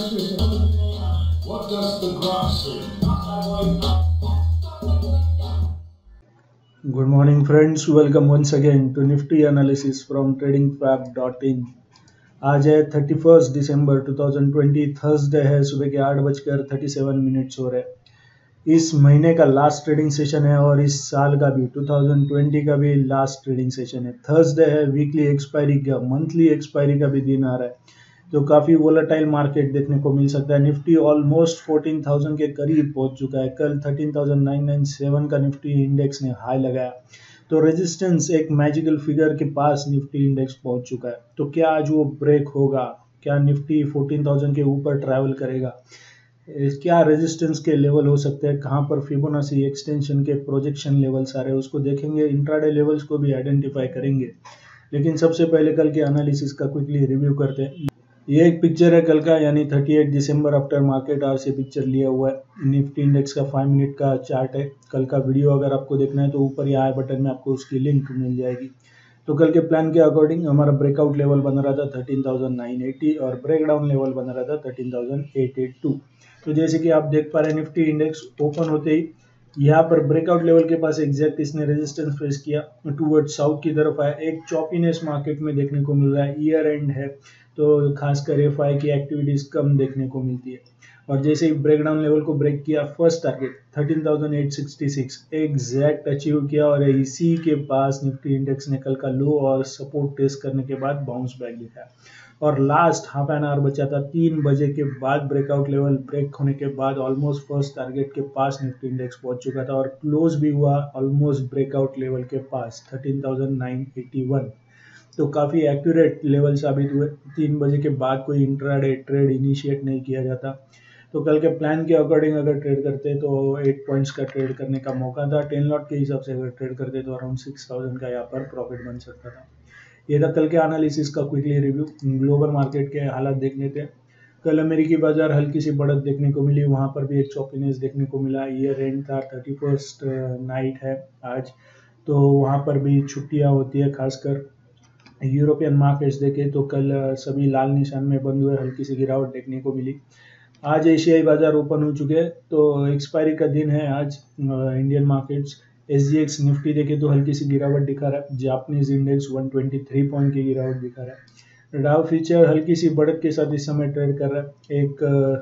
question. What does the graph say? Good morning friends, welcome once again to Nifty analysis from tradingfab.in। आज है 31 दिसंबर 2020, Thursday है, सुबह के 8:37 हो रहे हैं। इस महीने का लास्ट ट्रेडिंग सेशन है और इस साल का भी 2020 का भी लास्ट ट्रेडिंग सेशन है। थर्सडे है, वीकली एक्सपायरी का, मंथली एक्सपायरी का भी दिन आ रहा है, तो काफ़ी वोलेटाइल मार्केट देखने को मिल सकता है। निफ्टी ऑलमोस्ट 14,000 के करीब पहुंच चुका है। कल 13,997 का निफ्टी इंडेक्स ने हाई लगाया, तो रेजिस्टेंस एक मैजिकल फिगर के पास निफ्टी इंडेक्स पहुंच चुका है। तो क्या आज वो ब्रेक होगा? क्या निफ्टी 14,000 के ऊपर ट्रैवल करेगा? क्या रेजिस्टेंस के लेवल हो सकते हैं? कहाँ पर फिबोनाची एक्सटेंशन के प्रोजेक्शन लेवल्स आ रहे हैं उसको देखेंगे, इंट्राडे लेवल्स को भी आइडेंटिफाई करेंगे। लेकिन सबसे पहले कल के एनालिसिस का क्विकली रिव्यू करते हैं। ये एक पिक्चर है कल का, यानी 38 दिसंबर आफ्टर मार्केट आवर से पिक्चर लिया हुआ है। निफ्टी इंडेक्स का 5 मिनट का चार्ट है। कल का वीडियो अगर आपको देखना है तो ऊपर या आई बटन में आपको उसकी लिंक मिल जाएगी। तो कल के प्लान के अकॉर्डिंग हमारा ब्रेकआउट लेवल बन रहा था 13,980 और ब्रेकडाउन लेवल बन रहा था 13,882। तो जैसे कि आप देख पा रहे हैं, निफ्टी इंडेक्स ओपन होते ही यहाँ पर ब्रेकआउट लेवल के पास एग्जैक्ट इसने रेजिस्टेंस फेस किया, टूवर्ड साउथ की तरफ आया। एक चॉपीनेस मार्केट में देखने को मिल रहा है, ईयर एंड है तो खासकर एफआई की एक्टिविटीज कम देखने को मिलती है। और जैसे ही ब्रेकडाउन लेवल को ब्रेक किया, फर्स्ट टारगेट 13,866 एग्जैक्ट अचीव किया और इसी के पास निफ्टी इंडेक्स ने कल का लो और सपोर्ट टेस्ट करने के बाद बाउंस बैक दिखाया। और लास्ट हाफ एन आवर बचा था, 3 बजे के बाद ब्रेकआउट लेवल ब्रेक होने के बाद ऑलमोस्ट फर्स्ट टारगेट के पास निफ्टी इंडेक्स पहुंच चुका था और क्लोज भी हुआ ऑलमोस्ट ब्रेकआउट लेवल के पास 13,981। तो काफ़ी एक्यूरेट लेवल साबित हुए। 3 बजे के बाद कोई इंट्राडे ट्रेड इनिशिएट नहीं किया जाता। तो कल के प्लान के अकॉर्डिंग अगर ट्रेड करते तो 8 पॉइंट्स का ट्रेड करने का मौका था। 10 लॉट के हिसाब से अगर ट्रेड करते तो अराउंड 6,000 का यहाँ पर प्रॉफिट बन सकता था। ये था कल के एनालिसिस का क्विकली रिव्यू। ग्लोबल मार्केट के हालात देख लेते हैं। कल अमेरिकी बाजार हल्की सी बढ़त देखने को मिली, वहाँ पर भी एक चॉपीनेस देखने को मिला। ईयर एंड था, 31st नाइट है आज, तो वहाँ पर भी छुट्टियाँ होती है। खासकर यूरोपियन मार्केट्स देखें तो कल सभी लाल निशान में बंद हुए, हल्की सी गिरावट देखने को मिली। आज एशियाई बाजार ओपन हो चुके हैं, तो एक्सपायरी का दिन है आज। इंडियन मार्केट्स एसजीएक्स निफ्टी देखें तो हल्की सी गिरावट दिखा रहा है। जापानीज इंडेक्स 123 पॉइंट की गिरावट दिखा रहा है। डाउ फ्यूचर हल्की सी बढ़त के साथ इस समय ट्रेड कर रहा है। एक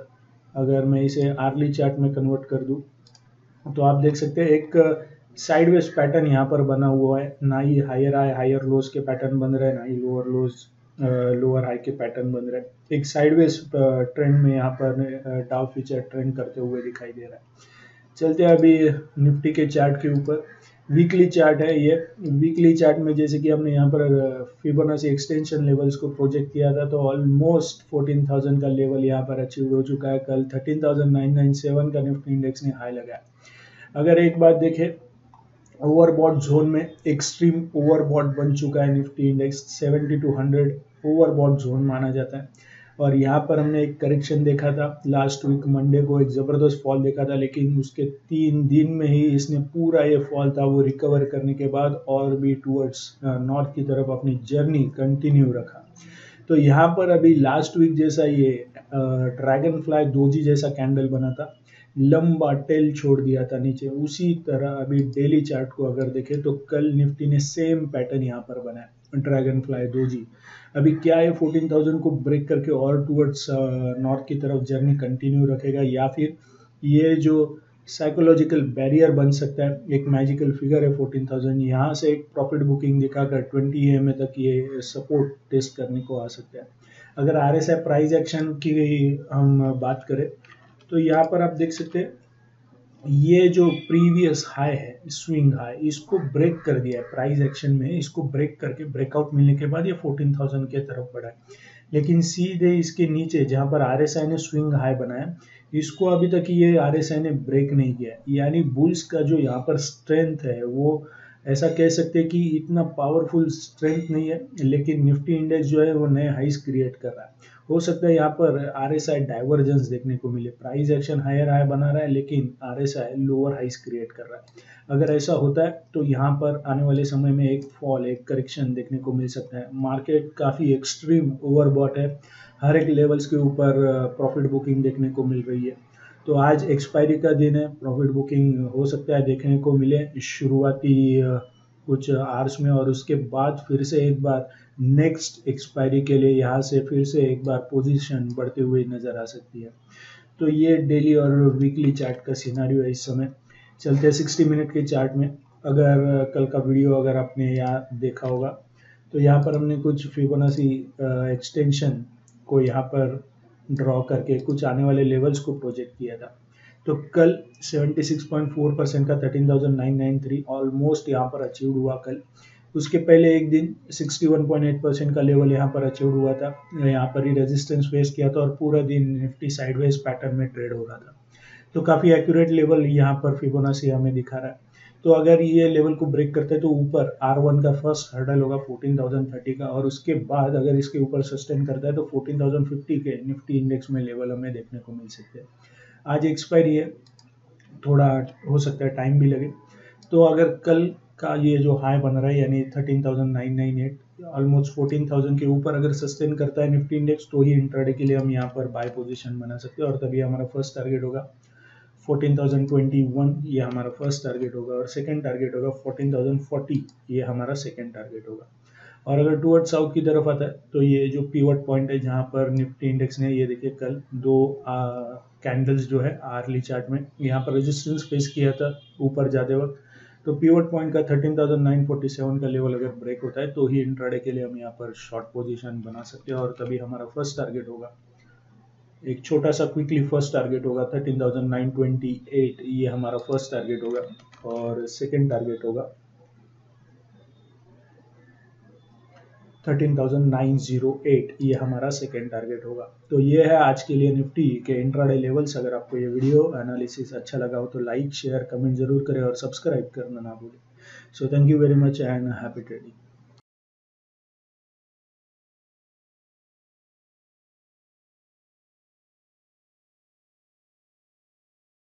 अगर मैं इसे आर्ली चार्ट में कन्वर्ट कर दूं तो आप देख सकते हैं एक साइडवेज पैटर्न यहाँ पर बना हुआ है। ना ही हायर हाई हायर लोज के पैटर्न बन रहे हैं, ना ही लोअर लोज लोअर हाई के पैटर्न बन रहे हैं। एक साइडवेज ट्रेंड में यहाँ पर डाउ फ्यूचर ट्रेंड करते हुए दिखाई दे रहा है। चलते हैं अभी निफ्टी के चार्ट के ऊपर। वीकली चार्ट है ये। वीकली चार्ट में जैसे कि हमने यहाँ पर फिबोनाची एक्सटेंशन लेवल्स को प्रोजेक्ट किया था, तो ऑलमोस्ट 14,000 का लेवल यहाँ पर अचीव हो चुका है। कल 13,997 का निफ्टी इंडेक्स ने हाई लगाया। अगर एक बात देखें, ओवरबॉट जोन में एक्सट्रीम ओवरबॉट बन चुका है Nifty index. 70 to 100 overbought zone माना जाता है। और यहाँ पर हमने एक करेक्शन देखा था लास्ट वीक मंडे को, एक ज़बरदस्त फॉल देखा था, लेकिन उसके 3 दिन में ही इसने पूरा ये फॉल था वो रिकवर करने के बाद और भी टूवर्ड्स नॉर्थ की तरफ अपनी जर्नी कंटिन्यू रखा। तो यहाँ पर अभी लास्ट वीक जैसा ये ड्रैगन फ्लाई डोजी जैसा कैंडल बना था, लंबा टेल छोड़ दिया था नीचे, उसी तरह अभी डेली चार्ट को अगर देखें तो कल निफ्टी ने सेम पैटर्न यहाँ पर बनाया, ड्रैगन फ्लाई डोजी। अभी क्या है, 14,000 को ब्रेक करके और टूवर्ड्स नॉर्थ की तरफ जर्नी कंटिन्यू रखेगा, या फिर ये जो साइकोलॉजिकल बैरियर बन सकता है, एक मैजिकल फिगर है 14,000, यहाँ से एक प्रॉफिट बुकिंग दिखाकर 20 EMA तक ये सपोर्ट टेस्ट करने को आ सकता है। अगर RSI प्राइस एक्शन की हम बात करें तो यहाँ पर आप देख सकते हैं ये जो प्रीवियस हाई है, स्विंग हाई, इसको ब्रेक कर दिया है प्राइस एक्शन में। इसको ब्रेक करके ब्रेकआउट मिलने के बाद ये 14,000 के तरफ बढ़ा है, लेकिन सीधे इसके नीचे जहाँ पर RSI ने स्विंग हाई बनाया, इसको अभी तक ये RSI ने ब्रेक नहीं किया। यानी बुल्स का जो यहाँ पर स्ट्रेंथ है वो ऐसा कह सकते हैं कि इतना पावरफुल स्ट्रेंथ नहीं है, लेकिन निफ्टी इंडेक्स जो है वो नए हाइस क्रिएट कर रहा है। हो सकता है यहाँ पर RSI डाइवर्जेंस देखने को मिले, प्राइस एक्शन हायर हाई बना रहा है लेकिन RSI लोअर हाइस क्रिएट कर रहा है। अगर ऐसा होता है तो यहाँ पर आने वाले समय में एक फॉल, एक करेक्शन देखने को मिल सकता है। मार्केट काफ़ी एक्सट्रीम ओवरबॉट है, हर एक लेवल्स के ऊपर प्रॉफिट बुकिंग देखने को मिल रही है। तो आज एक्सपायरी का दिन है, प्रॉफिट बुकिंग हो सकता है देखने को मिले शुरुआती कुछ आवर्स में, और उसके बाद फिर से एक बार नेक्स्ट एक्सपायरी के लिए यहाँ से फिर से एक बार पोजीशन बढ़ते हुए नज़र आ सकती है। तो ये डेली और वीकली चार्ट का सिनारियो है इस समय। चलते हैं 60 मिनट के चार्ट में। अगर कल का वीडियो अगर आपने यहाँ देखा होगा तो यहाँ पर हमने कुछ फिबोनाची एक्सटेंशन को यहाँ पर ड्रॉ करके कुछ आने वाले लेवल्स को प्रोजेक्ट किया था। तो कल 76.4% का 13,993 ऑलमोस्ट यहाँ पर अचीव हुआ कल। उसके पहले एक दिन 61.8% का लेवल यहाँ पर अचीव हुआ था, यहाँ पर ही रेजिस्टेंस फेस किया था और पूरा दिन निफ्टी साइडवेज पैटर्न में ट्रेड हो रहा था। तो काफ़ी एक्यूरेट लेवल यहाँ पर फिबोनाची हमें दिखा रहा है। तो अगर ये लेवल को ब्रेक करते हैं तो ऊपर R1 का फर्स्ट हर्डल होगा 14,030 का, और उसके बाद अगर इसके ऊपर सस्टेन करता है तो 14,050 के निफ्टी इंडेक्स में लेवल हमें देखने को मिल सकते हैं। आज एक्सपायरी है, थोड़ा हो सकता है टाइम भी लगे। तो अगर कल का ये जो हाई बन रहा है यानी 13,998 ऑलमोस्ट 14,000 के ऊपर अगर सस्टेन करता है निफ्टी इंडेक्स, तो ही इंट्राडे के लिए हम यहाँ पर बाय पोजीशन बना सकते हैं, और तभी हमारा फर्स्ट टारगेट होगा 14,021, ये हमारा फर्स्ट टारगेट होगा, और सेकंड टारगेट होगा 14,040, ये हमारा सेकंड टारगेट होगा। और अगर टूवर्ड साउथ की तरफ आता है तो ये जो पिवट पॉइंट है जहाँ पर निफ्टी इंडेक्स ने, ये देखिए कल दो कैंडल्स जो है आर्ली चार्ट में यहाँ पर रेजिस्टेंस फेस किया था ऊपर जाते वक्त। तो पिवट पॉइंट का 13,947 का लेवल अगर ब्रेक होता है तो ही इंट्राडे के लिए हम यहाँ पर शॉर्ट पोजीशन बना सकते हैं, और तभी हमारा फर्स्ट टारगेट होगा, एक छोटा सा क्विकली फर्स्ट टारगेट होगा 13,928, ये हमारा फर्स्ट टारगेट होगा, और सेकंड टारगेट होगा 13,908, ये हमारा सेकंड टारगेट होगा। तो ये है आज के लिए निफ्टी के इंट्राडे लेवल्स। अगर आपको ये वीडियो एनालिसिस अच्छा लगा हो तो लाइक शेयर कमेंट जरूर करें और सब्सक्राइब करना ना भूलें। So thank you very much and happy trading.